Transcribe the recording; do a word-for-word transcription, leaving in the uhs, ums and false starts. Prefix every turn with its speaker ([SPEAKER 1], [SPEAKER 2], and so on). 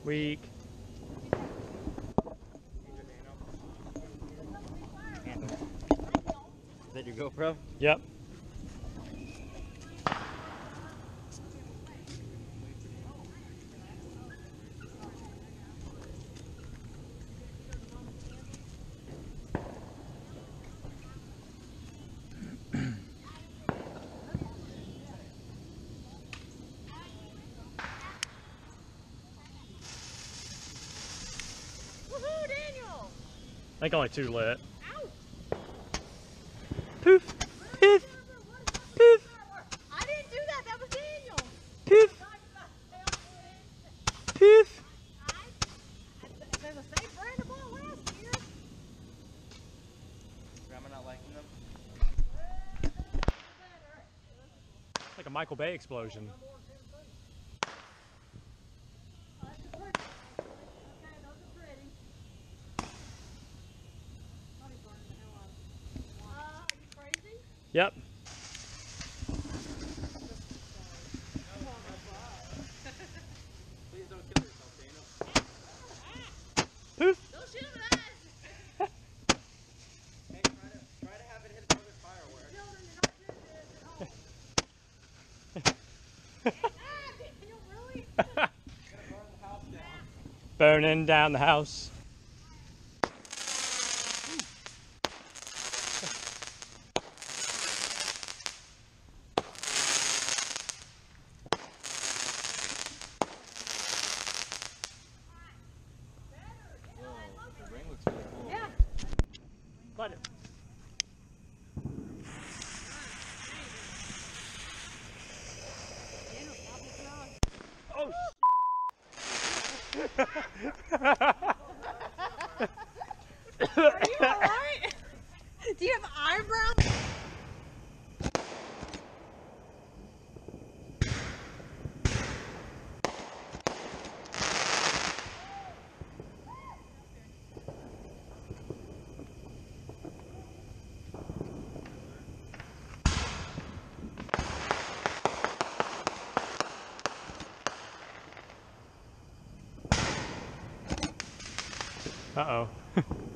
[SPEAKER 1] Weak.
[SPEAKER 2] Is that your GoPro?
[SPEAKER 1] Yep.
[SPEAKER 3] Woohoo, Daniel!
[SPEAKER 1] I think only two lit.
[SPEAKER 3] Ow!
[SPEAKER 1] Poof! Poof! Poof!
[SPEAKER 3] I didn't do that, that was Daniel!
[SPEAKER 1] Poof! Poof!
[SPEAKER 3] There's a safe brand of ball last year.
[SPEAKER 2] Grandma not liking them?
[SPEAKER 1] Like a Michael Bay explosion. Yep.
[SPEAKER 2] Please don't kill yourself, Daniel.
[SPEAKER 1] Poof!
[SPEAKER 3] Don't shoot him at us!
[SPEAKER 2] Hey, try to, try to have it hit another firework.
[SPEAKER 3] Daniel, really?
[SPEAKER 2] Gonna burn the house down.
[SPEAKER 1] Burning down the house.
[SPEAKER 2] The ring looks really cool.
[SPEAKER 3] Yeah.
[SPEAKER 1] But oh.
[SPEAKER 3] Are you alright? Do you have eyebrows?
[SPEAKER 1] Uh-oh.